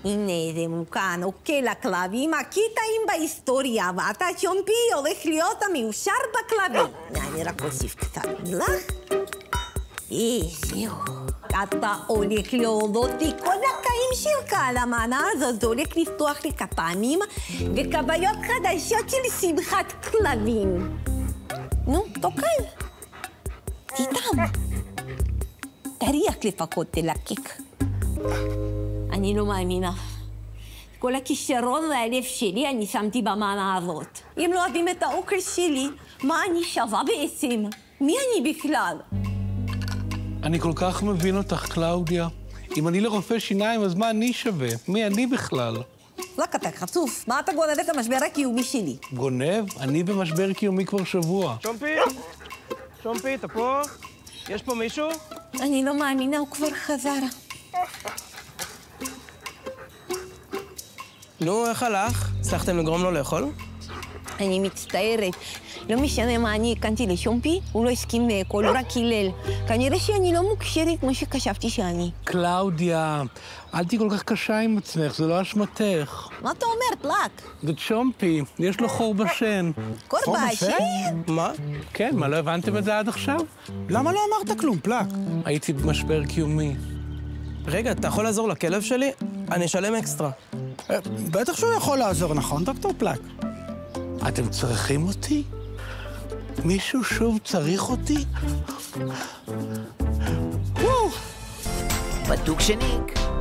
הנה זה מוכן, אוקיי לכלבים הכי טעים בהיסטוריה, ואתה שומפי הולך להיות המיושר בכלבים. אני רק אוסיף קצת מלח. זהו. אתה הולך להודות לי כל החיים שלך על המנה הזאת, זה הולך לפתוח לך פעמים וכוויות חדשות של שמחת כלבים. נו, תאכל. תטעם. תריח לפחות, תלקק. אני לא מאמינה. כל הכישרון והלב שלי אני שמתי במנה הזאת. אם לא אוהבים את האוכל שלי, מה אני שווה בעצם? מי אני בכלל? אני כל כך מבין אותך, קלאודיה. אם אני לרופא שיניים, אז מה אני שווה? מי אני בכלל? רק אתה חצוף. מה אתה גונב את המשבר הקיומי שלי? גונב? אני במשבר קיומי כבר שבוע. שומפי, אתה פה? יש פה מישהו? אני לא מאמינה, הוא כבר חזר. נו, איך הלך? הצלחתם לגרום לו לאכול? אני מצטערת. לא משנה מה אני הקנתי לשומפי, הוא לא הסכים לאכול, הוא רק קילל. כנראה שאני לא מוכשרת כמו שחשבתי שאני. קלאודיה, אל תהי כל כך קשה עם עצמך, זה לא אשמתך. מה אתה אומר, פלק? זה צ'ומפי, יש לו חור בשן. חור בשן? מה? כן, מה, לא הבנתם את זה עד עכשיו? למה לא אמרת כלום, פלק? הייתי במשבר קיומי. רגע, אתה יכול לעזור לכלב שלי? אני אשלם אקסטרה. בטח שהוא יכול לעזור, נכון, דוקטור פלק? אתם צריכים אותי? מישהו שוב צריך אותי? בדוק שניק.